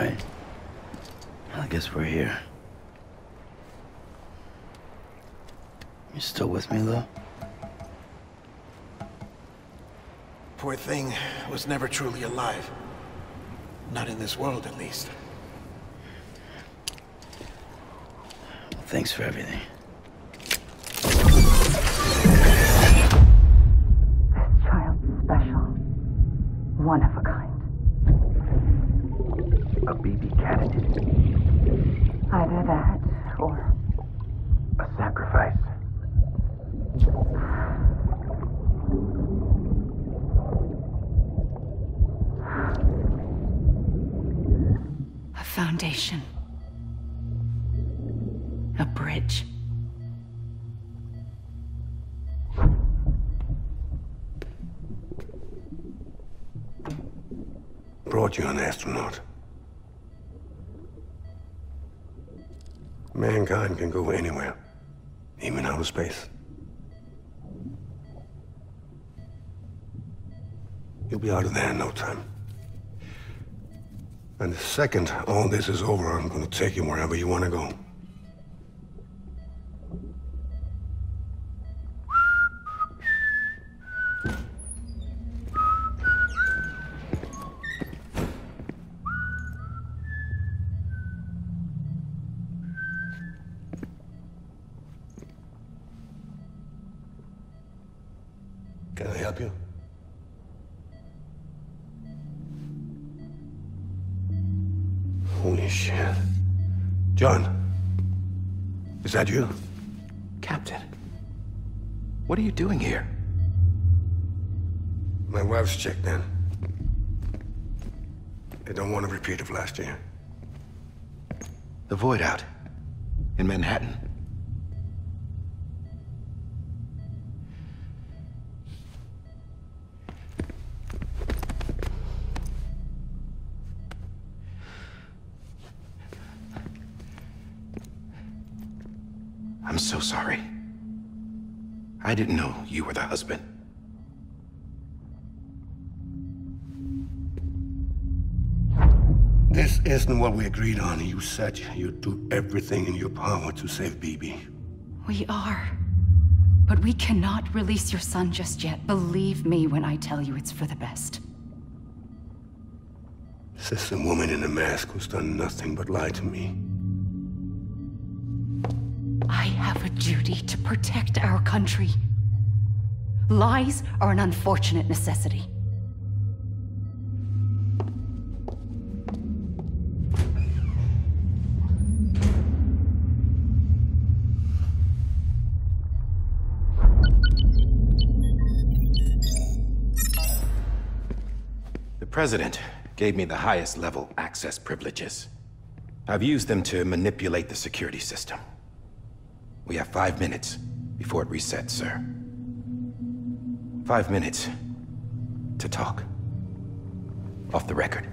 right. I guess we're here. You still with me, though? Poor thing was never truly alive. Not in this world, at least. Well, thanks for everything. This child's special. One of a kind. A BB candidate. Either that, or A sacrifice. a foundation. A bridge. Brought you an astronaut. Mankind can go anywhere, even outer space. You'll be out of there in no time. And the second all this is over, I'm gonna take you wherever you want to go. Can I help you? Holy shit. John, is that you? Captain, what are you doing here? My wife's checked in. They don't want a repeat of last year. The Void Out in Manhattan. I'm so sorry. I didn't know you were the husband. This isn't what we agreed on. You said you'd do everything in your power to save BB. We are. But we cannot release your son just yet. Believe me when I tell you it's for the best. This is a woman in a mask who's done nothing but lie to me. I have a duty to protect our country. Lies are an unfortunate necessity. The President gave me the highest level access privileges. I've used them to manipulate the security system. We have 5 minutes before it resets, sir. 5 minutes to talk. Off the record.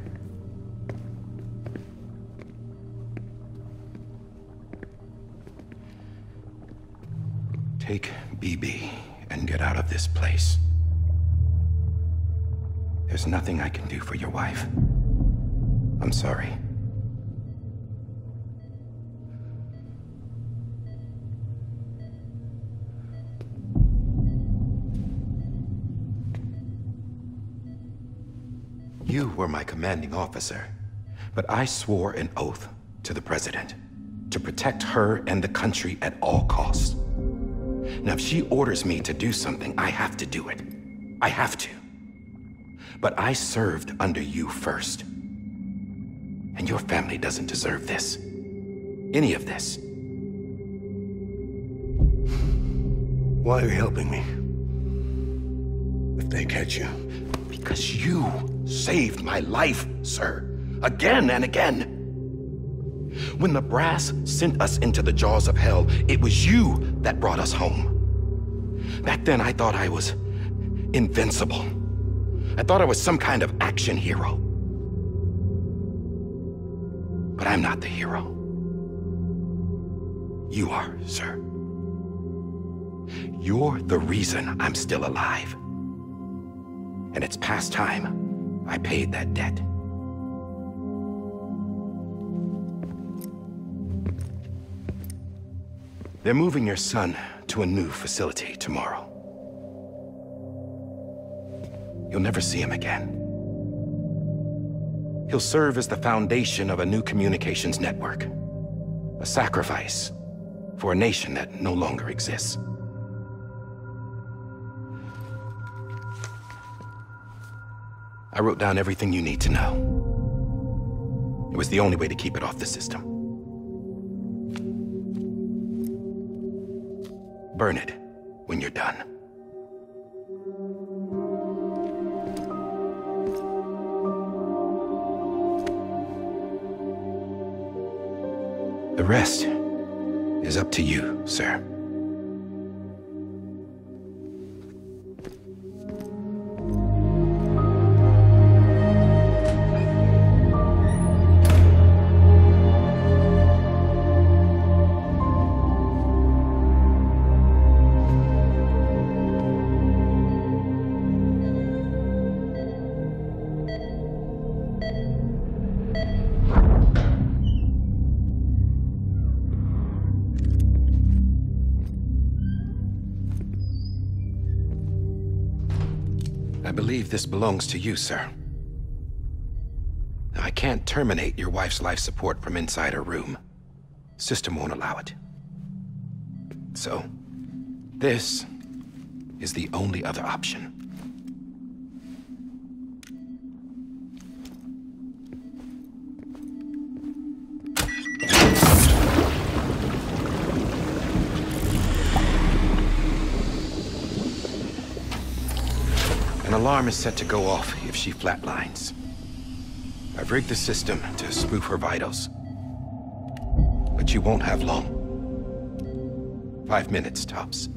Take BB and get out of this place. There's nothing I can do for your wife. I'm sorry. You were my commanding officer, but I swore an oath to the President to protect her and the country at all costs. Now, if she orders me to do something, I have to do it. I have to. But I served under you first. And your family doesn't deserve this. Any of this. Why are you helping me? If they catch you. Because you saved my life, sir. Again and again. When the brass sent us into the jaws of hell, it was you that brought us home. Back then, I thought I was invincible. I thought I was some kind of action hero. But I'm not the hero. You are, sir. You're the reason I'm still alive. And it's past time I paid that debt. They're moving your son to a new facility tomorrow. You'll never see him again. He'll serve as the foundation of a new communications network. A sacrifice for a nation that no longer exists. I wrote down everything you need to know. It was the only way to keep it off the system. Burn it when you're done. The rest is up to you, sir. I believe this belongs to you, sir. I can't terminate your wife's life support from inside her room. System won't allow it. So, this is the only other option. An alarm is set to go off if she flatlines. I've rigged the system to spoof her vitals. But you won't have long. 5 minutes, tops.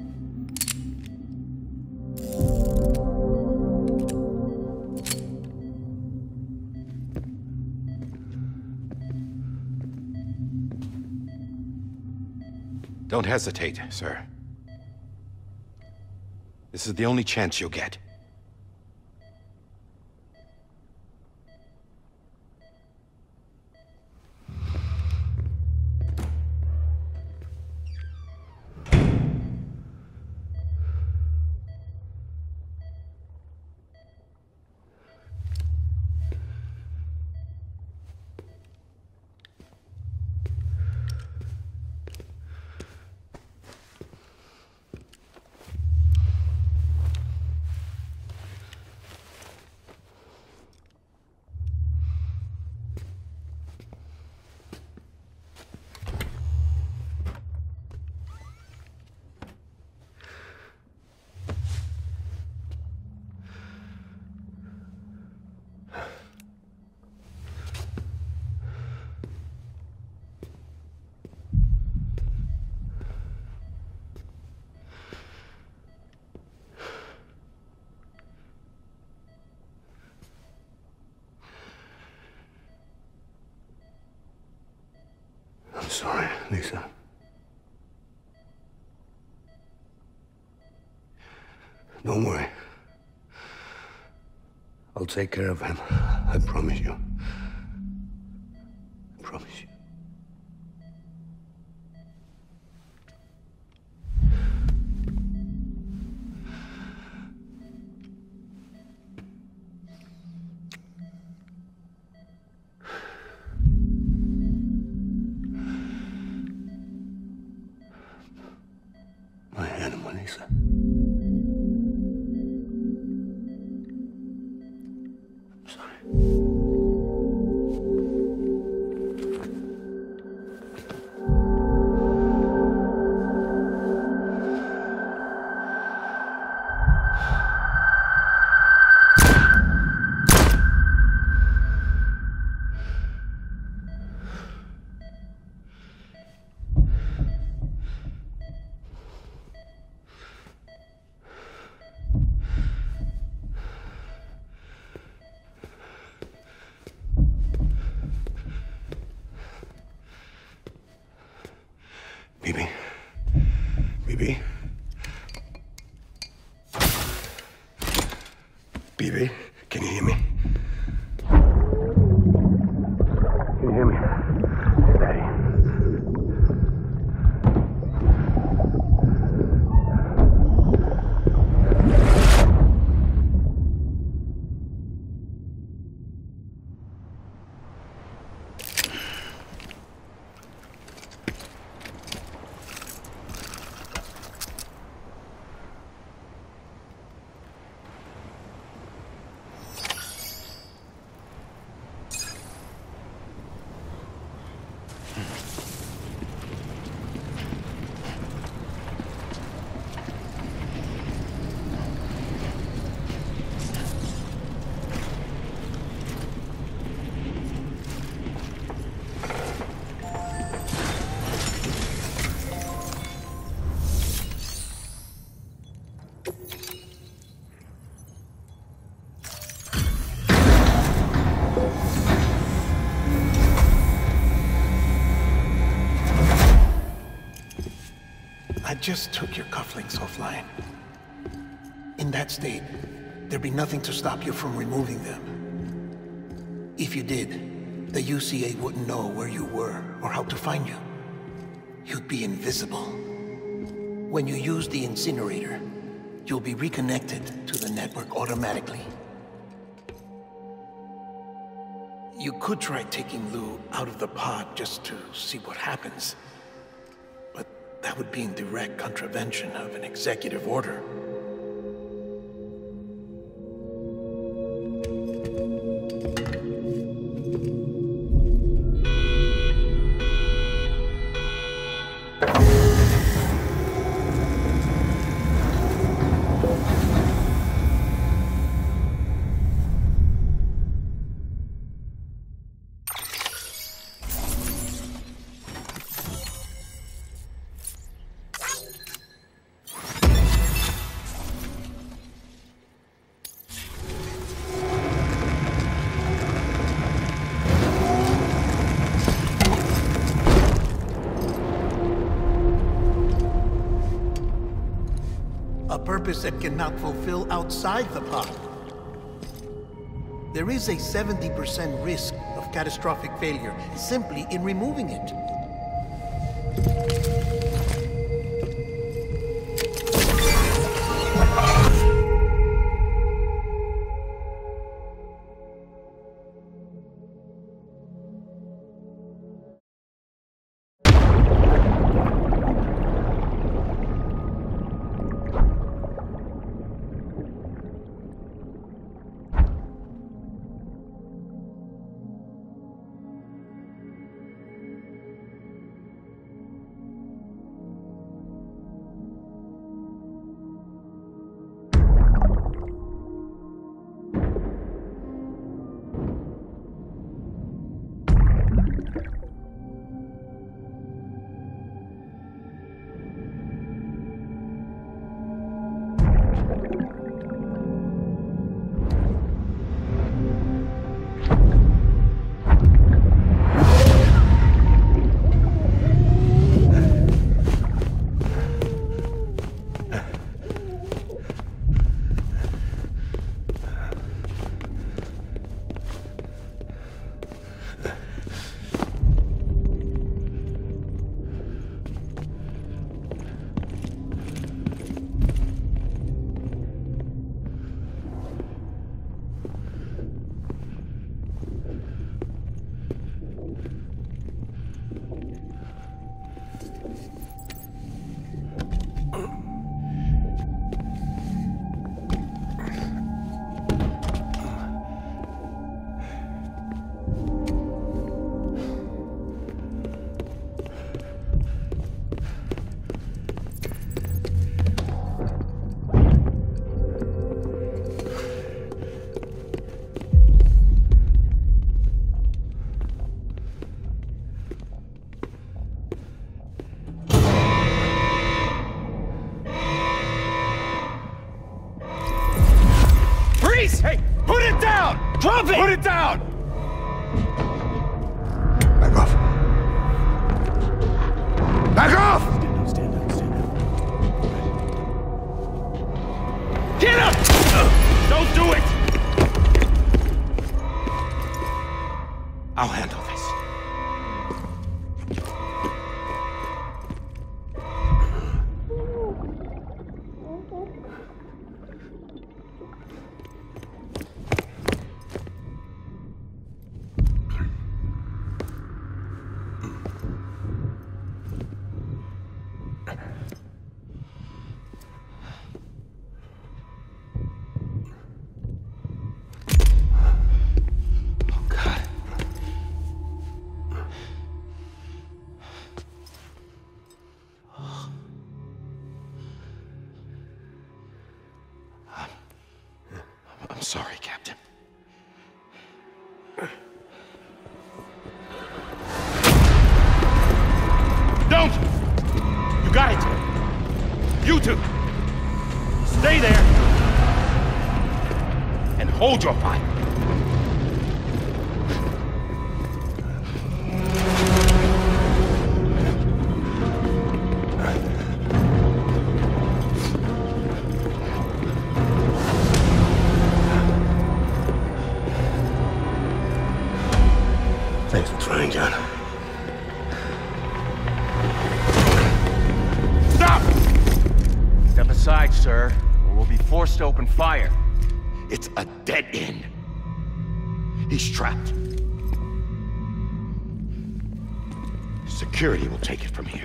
Don't hesitate, sir. This is the only chance you'll get. I'm sorry, Lisa. Don't worry. I'll take care of him. I promise you. I promise you. My animal, Lisa. I'm sorry. I just took your cufflinks offline. In that state, there'd be nothing to stop you from removing them. If you did, the UCA wouldn't know where you were or how to find you. You'd be invisible. When you use the incinerator, you'll be reconnected to the network automatically. You could try taking Lou out of the pod just to see what happens. But that would be in direct contravention of an executive order. Purpose that cannot fulfill outside the pod. There is a 70% risk of catastrophic failure simply in removing it. Hey, put it down! Drop it! Put it down! Back off. Back off! Stand up. Get up! Don't do it! I'll handle this. sorry, Captain. Don't! You got it! You two! Stay there! And hold your fire! Thanks for trying, John. Stop! Step aside, sir, or we'll be forced to open fire. It's a dead end. He's trapped. Security will take it from here.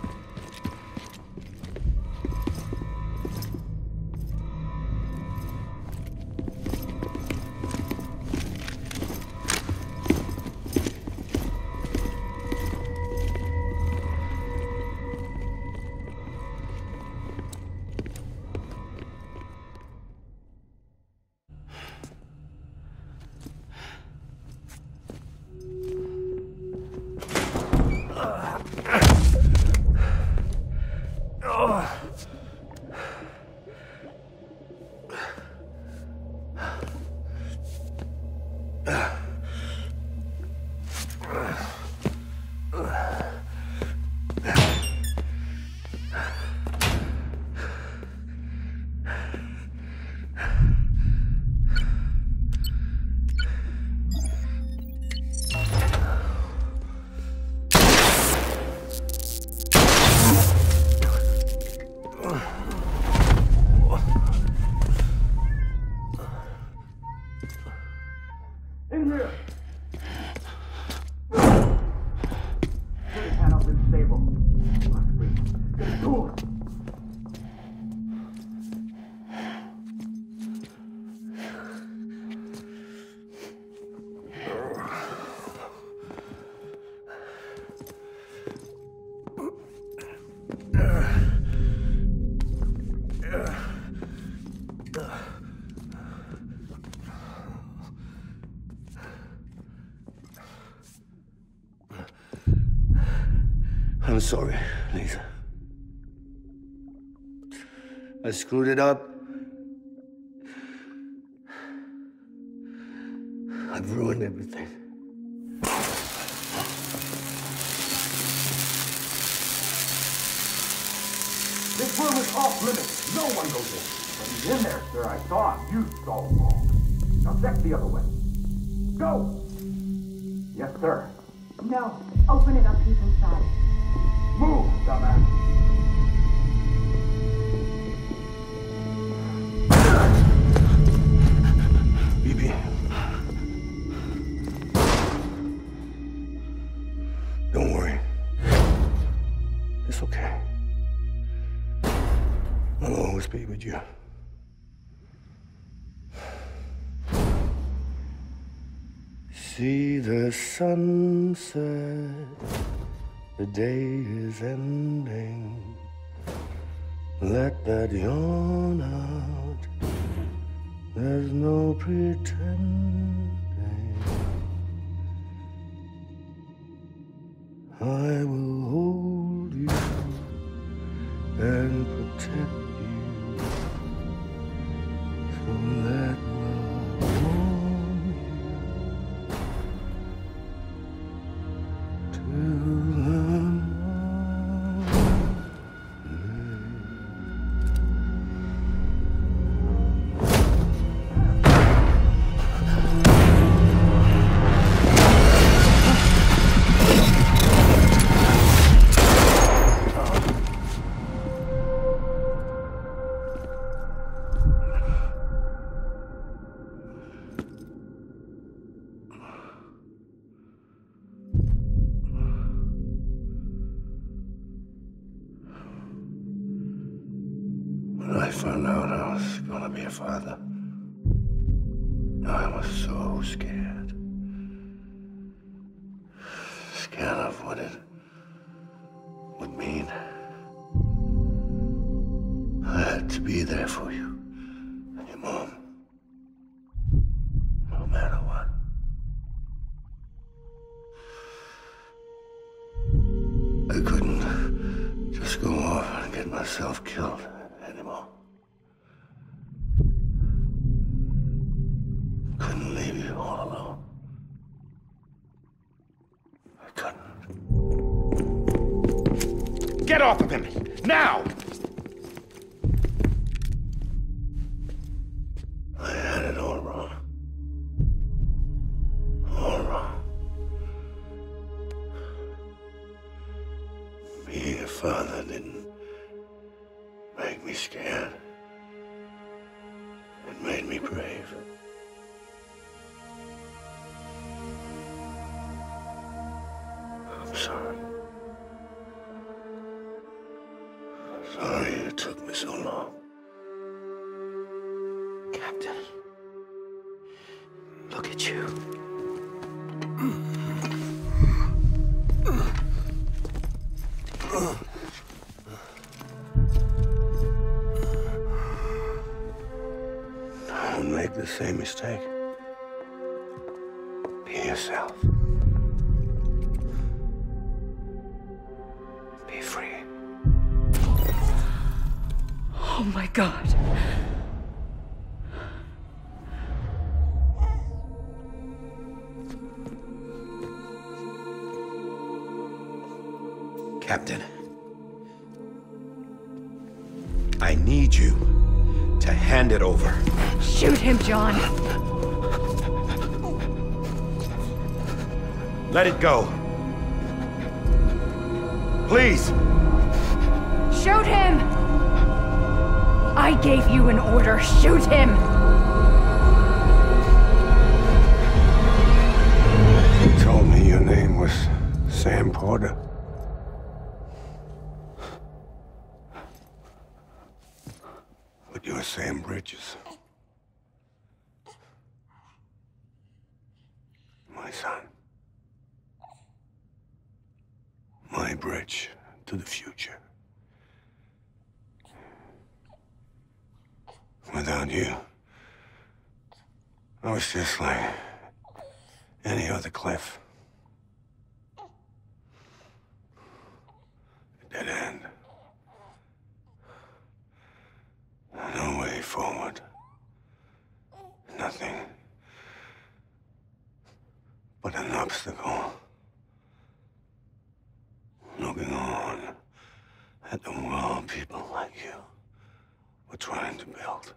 I'm sorry, Lisa. I screwed it up. I've ruined everything. This room is off limits. No one goes in. But he's in there, sir. I saw him. You saw him all. Now check the other way. Go! Yes, sir. No. Open it up. He's inside. Move, dumbass. Bibi. Don't worry. It's okay. I'll always be with you. See the sunset. The day is ending. Let that yawn out. There's no pretending. I will hold you and protect you. So let love warm you till the When I found out I was gonna be a father, I was so scared. Scared of what it would mean. I had to be there for you and your mom. myself killed anymore. Couldn't leave you all alone. I couldn't. Get off of him! Now! I had it all wrong. All wrong. Being a father didn't make me scared. It made me brave. I'm sorry. Sorry it took me so long. Captain, look at you. Don't make the same mistake. Be yourself. Be free. Oh my God. Captain, I need you to hand it over. Shoot him, John. Let it go. Please. Shoot him! I gave you an order. Shoot him! You told me your name was Sam Porter. But you're Sam Bridges. My son. My bridge to the future. Without you, I was just like any other Cliff. A dead end. No way forward. Nothing but an obstacle. Looking on at the world people like you were trying to build.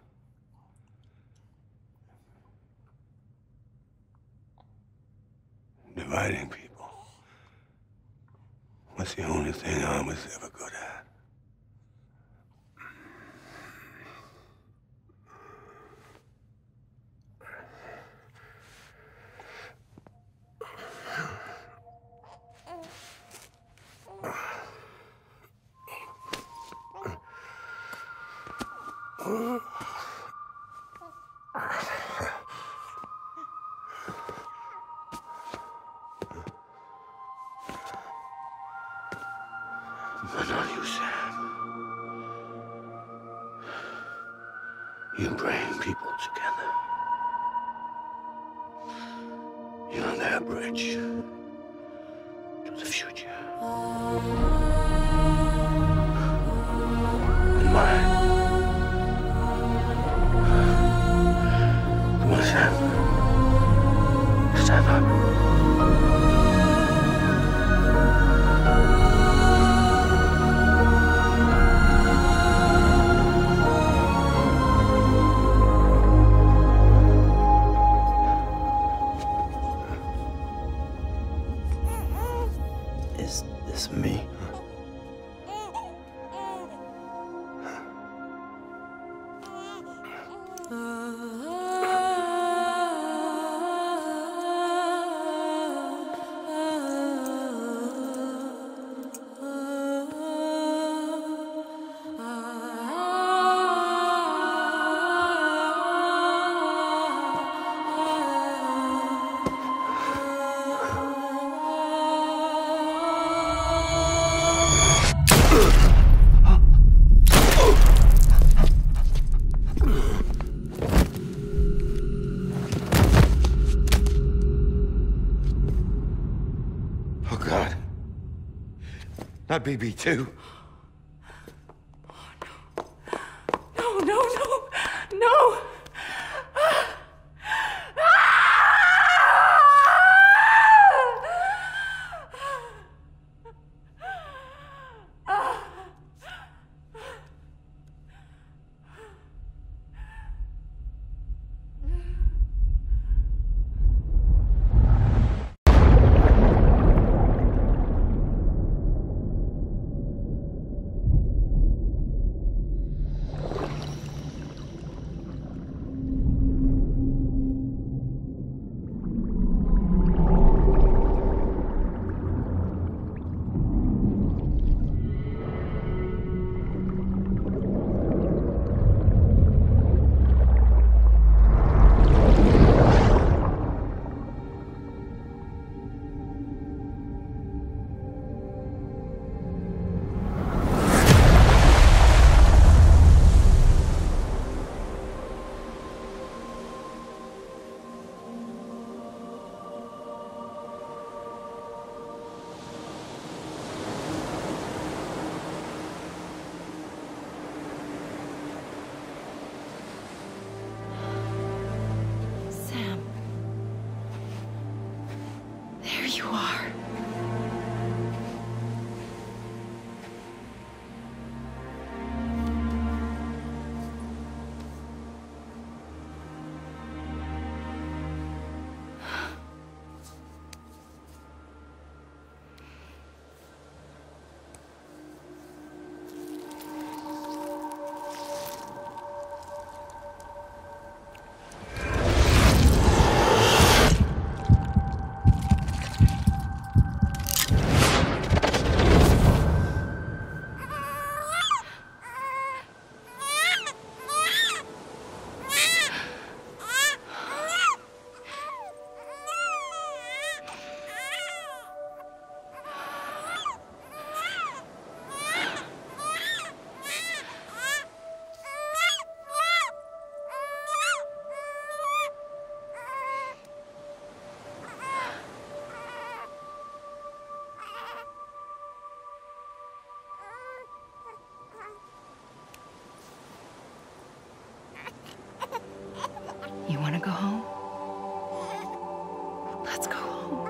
Dividing people was the only thing I was ever good at. But not you, Sam. You bring people together. You're their bridge to the future. And mine. Come on, Sam. Stand up. Is this me? Oh, God. Not BB2. you are. You want to go home? Let's go home.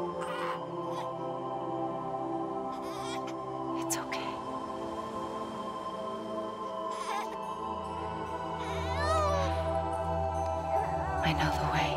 It's okay. I know the way.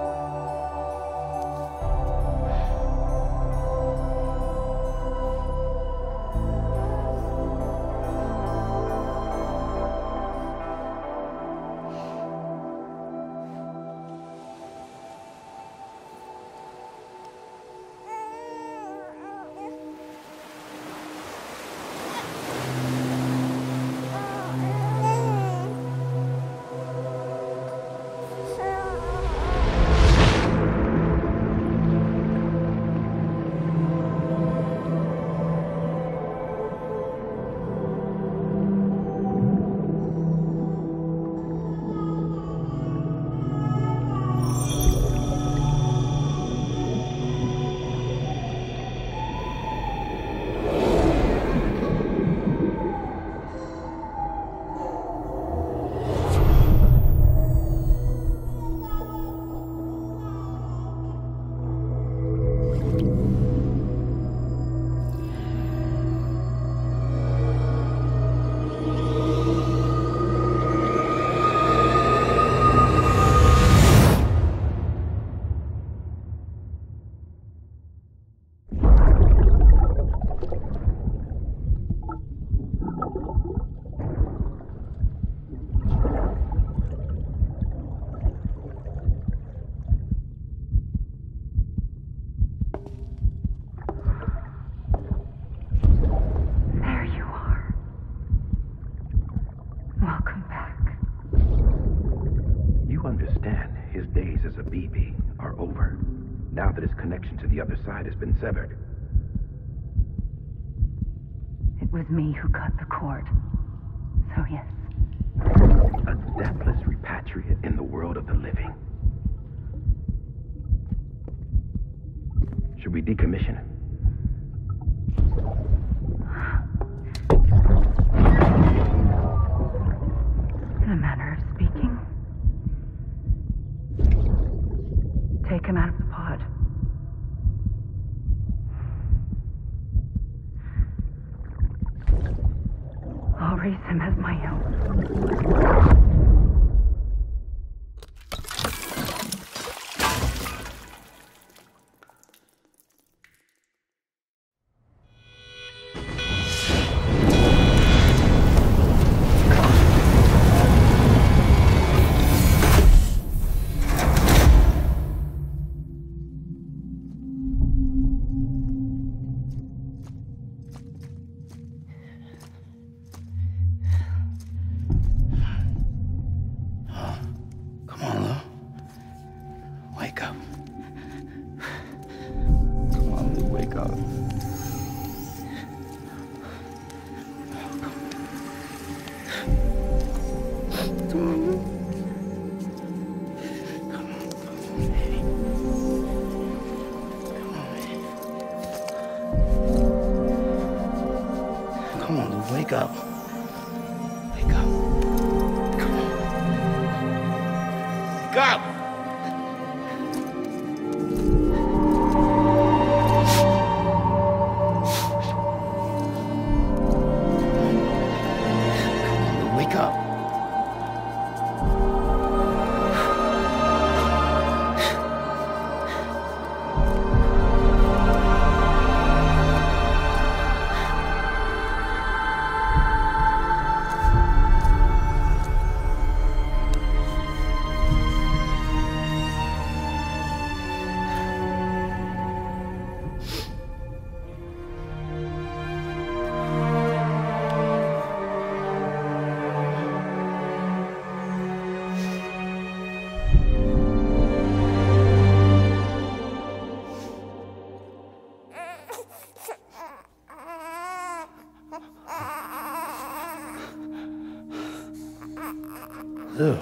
Now that his connection to the other side has been severed. It was me who cut the cord. So yes. A deathless repatriate in the world of the living. Should we decommission him? In a manner of speaking. Take him out of the pod. I'll raise him as my own. Come on, Lou, wake up. Wake up. Come on. Wake up! Ew.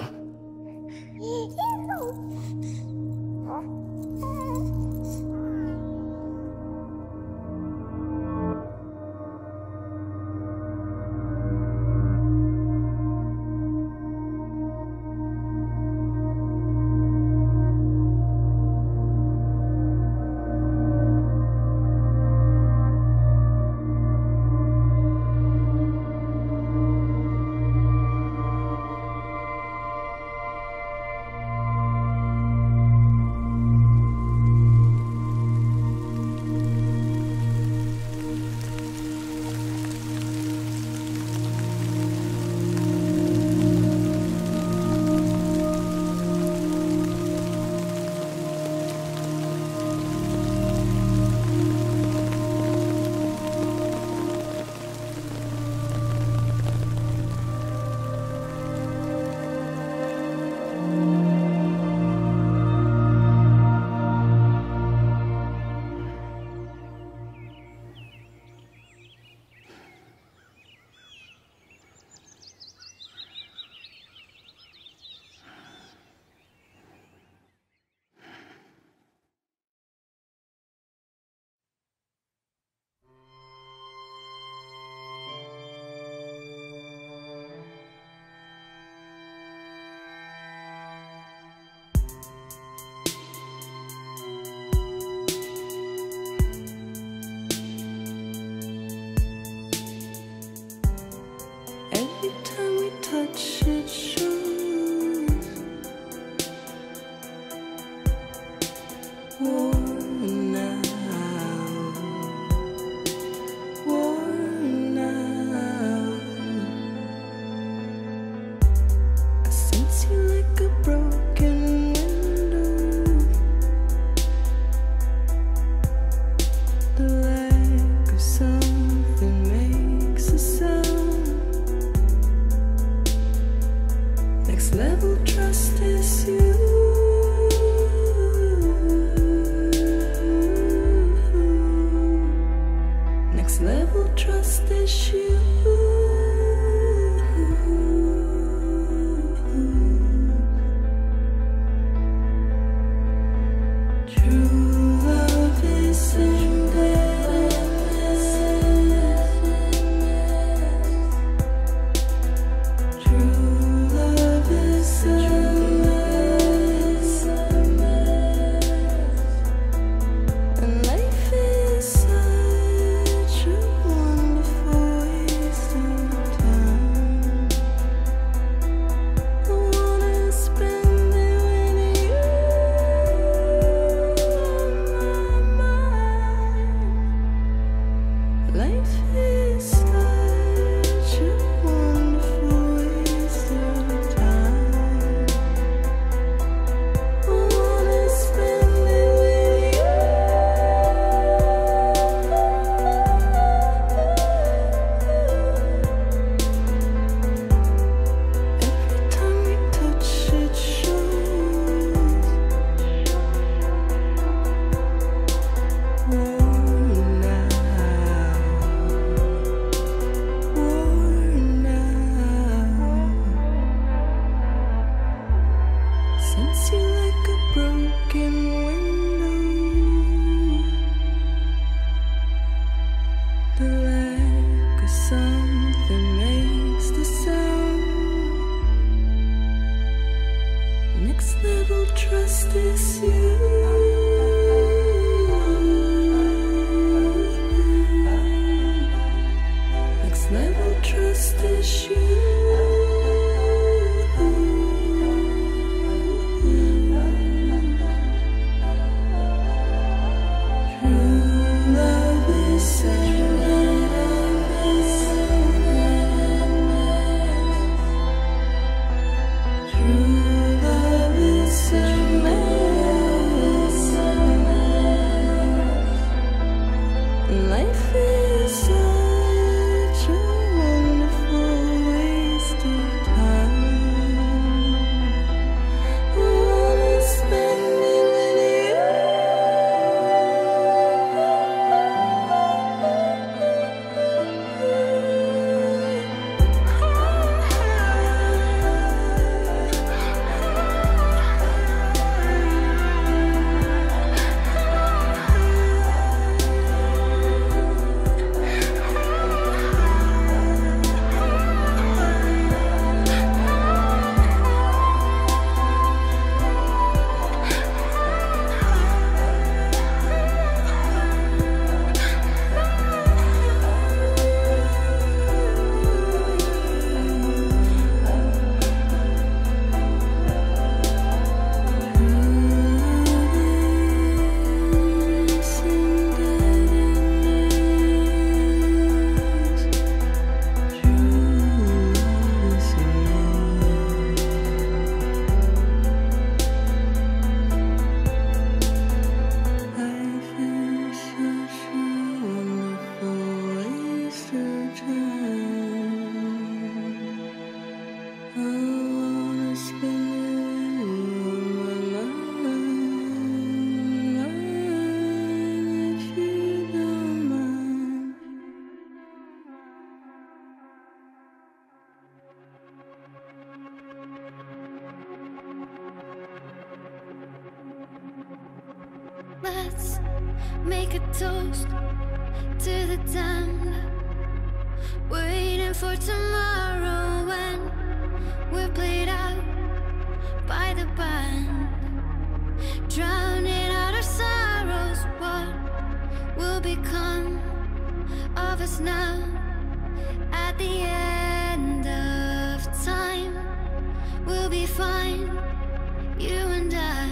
make a toast to the damned, waiting for tomorrow when we're played out by the band, drowning out our sorrows. What will become of us now at the end of time? We'll be fine, you and I.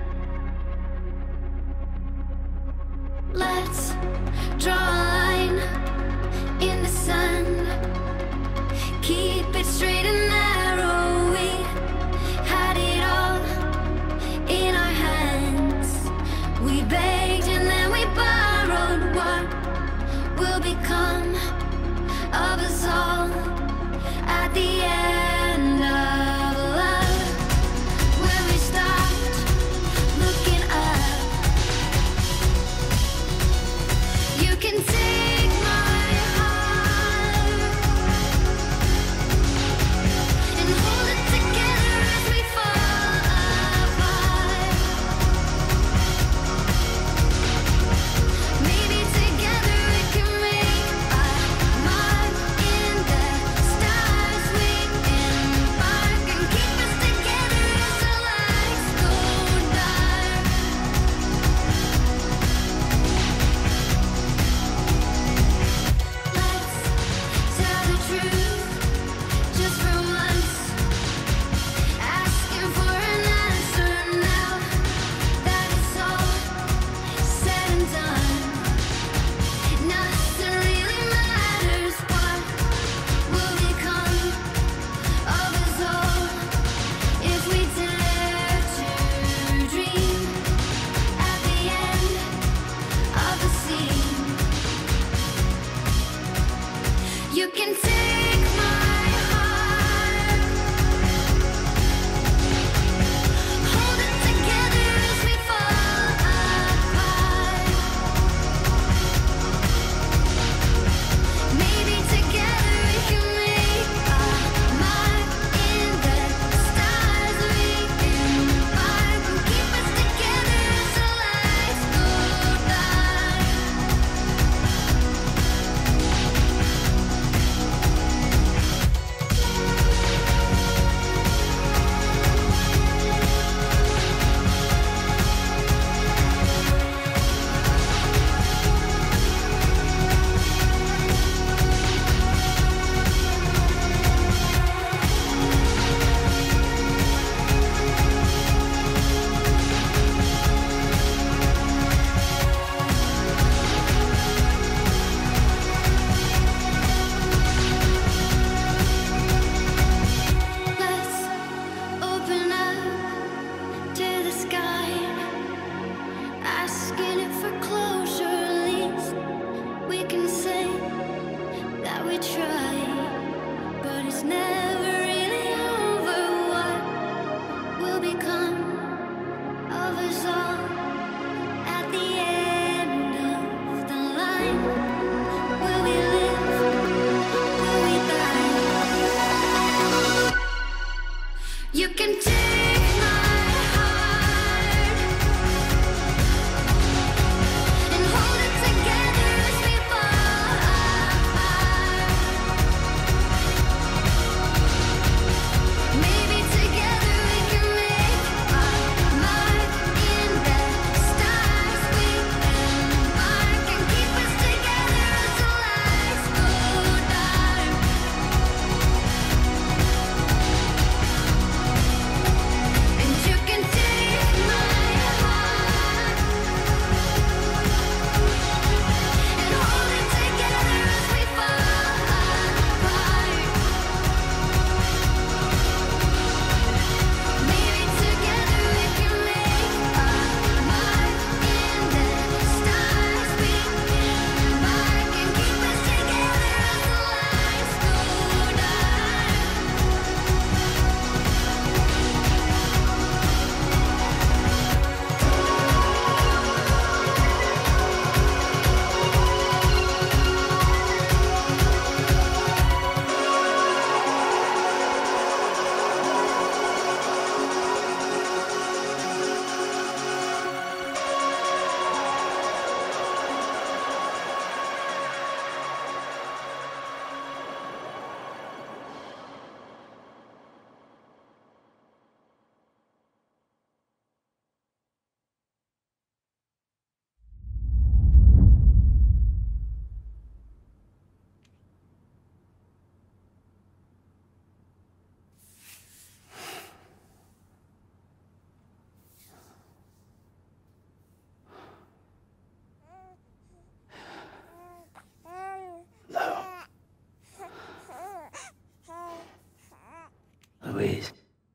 Let's draw a line in the sand, keep it straight and narrow. We had it all in our hands. We begged and then we borrowed. What will become of us all at the end of love? When we start looking up, you can take my heart and hold it together as we fall apart. Maybe together we can make a mark in the stars. We embark and keep us together as the lights go dark. Let's tell the truth just for once, asking for an answer now that it's all said and done. Nothing really matters. What will become of us all if we dare to dream at the end of the scene? You can take my heart, hold it together as we fall apart. Maybe together we can make a mark in the stars. We embark and keep us together as the lights go dark. Louise.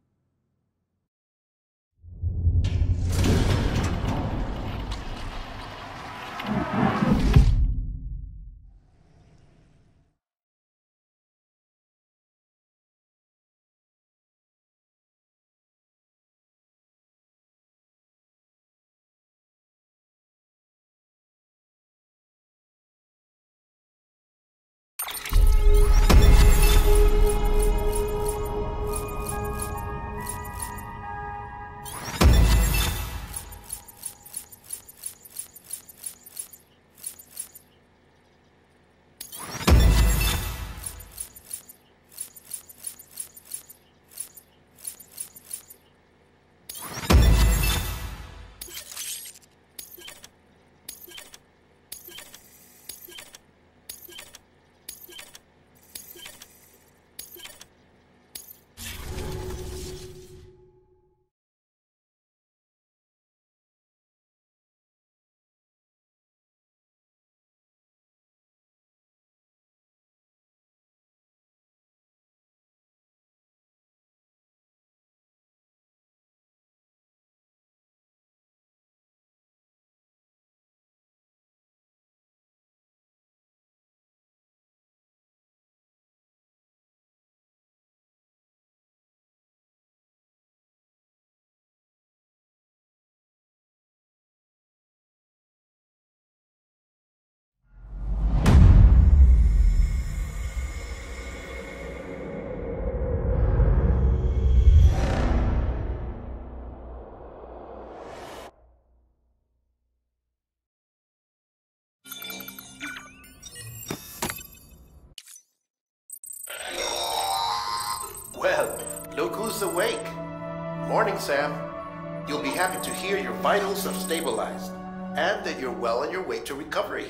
Well, look who's awake. Morning, Sam. You'll be happy to hear your vitals have stabilized, and that you're well on your way to recovery.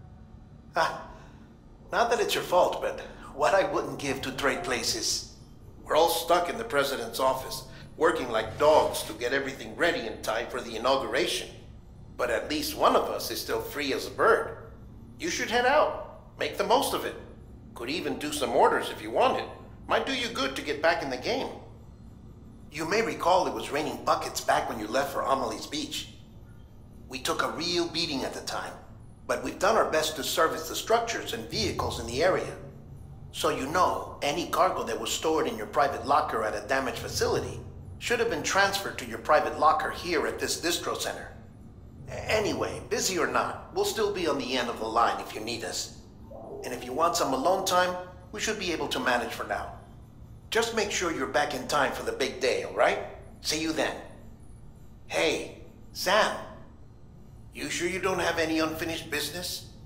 Not that it's your fault, but what I wouldn't give to trade places. We're all stuck in the president's office, working like dogs to get everything ready in time for the inauguration. But at least one of us is still free as a bird. You should head out. Make the most of it. Could even do some orders if you wanted. Might do you good to get back in the game. You may recall it was raining buckets back when you left for Amelie's Beach. We took a real beating at the time, but we've done our best to service the structures and vehicles in the area. So you know, any cargo that was stored in your private locker at a damaged facility should have been transferred to your private locker here at this distro center. Anyway, busy or not, we'll still be on the end of the line if you need us. And if you want some alone time, we should be able to manage for now. Just make sure you're back in time for the big day, all right? See you then. Hey, Sam. You sure you don't have any unfinished business?